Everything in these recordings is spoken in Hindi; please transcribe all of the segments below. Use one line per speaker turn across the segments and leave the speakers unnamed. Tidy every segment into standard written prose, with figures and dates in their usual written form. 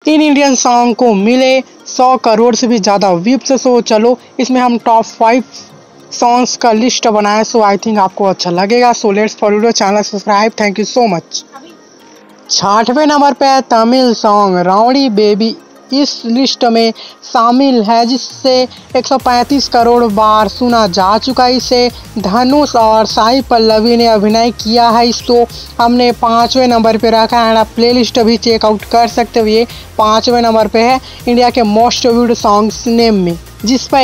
इन इंडियन सॉन्ग को मिले 100 करोड़ से भी ज़्यादा व्यूज। सो चलो इसमें हम टॉप 5 सॉन्ग्स का लिस्ट बनाए। सो आई थिंक आपको अच्छा लगेगा। So let's follow channel subscribe. Thank you so much. 6वें नंबर पे है तमिल सॉन्ग राउडी बेबी। इस लिस्ट में शामिल है जिससे 135 करोड़ बार सुना जा चुका है। इसे धनुष और साई पल्लवी ने अभिनय किया है। इसको हमने 5वें नंबर पे रखा है। आप प्लेलिस्ट भी चेकआउट कर सकते हो। ये 5वें नंबर पे है इंडिया के मोस्ट व्यूड सॉन्ग्स नेम में, जिस पर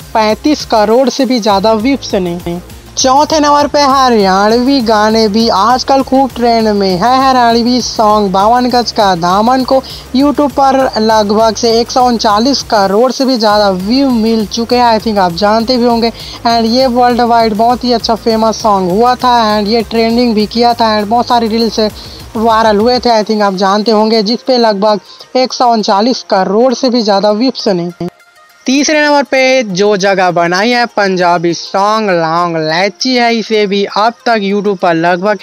135 करोड़ से भी ज़्यादा व्यूज ने। 4थे नंबर पे हरियाणवी गाने भी आजकल खूब ट्रेंड में है। हरियाणवी सॉन्ग 52 गज का दामन को यूट्यूब पर लगभग से 139 करोड़ से भी ज़्यादा व्यू मिल चुके हैं। आई थिंक आप जानते भी होंगे। एंड ये वर्ल्ड वाइड बहुत ही अच्छा फेमस सॉन्ग हुआ था एंड ये ट्रेंडिंग भी किया था एंड बहुत सारे रील्स वायरल हुए थे। आई थिंक आप जानते होंगे, जिस पे लगभग 139 करोड़ से भी ज़्यादा व्यूज ने। 3रे नंबर पे जो जगह बनाई है पंजाबी सॉन्ग लौंग लैची है। इसे भी अब तक यूट्यूब पर लगभग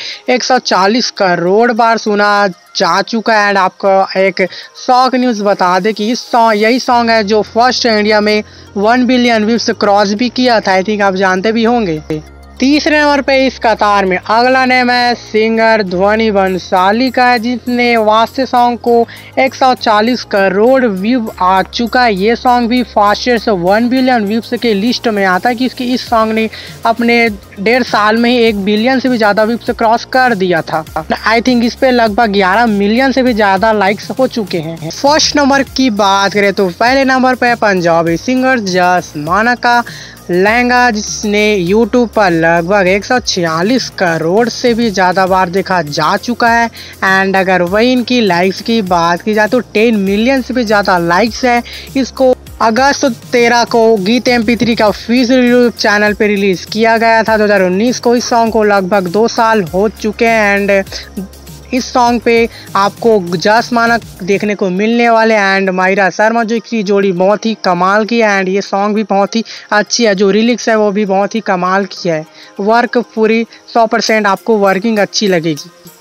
140 करोड़ बार सुना जा चुका है। एंड आपको एक शॉक न्यूज़ बता दें कि यही सॉन्ग है जो फर्स्ट इंडिया में 1 बिलियन व्यूज क्रॉस भी किया था। आई थिंक आप जानते भी होंगे। 3रे नंबर पे इस कतार में अगला नेम है सिंगर ध्वनि बंसाली का है, जिसने वास्ते सॉन्ग को 140 करोड़ व्यू आ चुका है। ये सॉन्ग भी फास्टेस्ट 1 बिलियन व्यूज के लिस्ट में आता है कि इस सॉन्ग ने अपने 1.5 साल में ही 1 बिलियन से भी ज़्यादा व्यूज क्रॉस कर दिया था। आई थिंक इस पे लगभग 11 मिलियन से भी ज़्यादा लाइक्स हो चुके हैं। फर्स्ट नंबर की बात करें तो पहले नंबर पे पंजाबी सिंगर जस माना का लहंगा, जिसने यूट्यूब पर लगभग 146 करोड़ से भी ज़्यादा बार देखा जा चुका है। एंड अगर वही इनकी लाइक्स की बात की जाए तो 10 मिलियन से भी ज़्यादा लाइक्स है। इसको अगस्त 13 को गीत MP3 का ऑफिशियल यूट्यूब चैनल पे रिलीज़ किया गया था 2019 को। इस सॉन्ग को लगभग 2 साल हो चुके हैं एंड इस सॉन्ग पे आपको जस मानक देखने को मिलने वाले एंड मायरा शर्मा जो की जोड़ी बहुत ही कमाल की है। एंड ये सॉन्ग भी बहुत ही अच्छी है। जो लिरिक्स है वो भी बहुत ही कमाल की है। वर्क पूरी 100% आपको वर्किंग अच्छी लगेगी।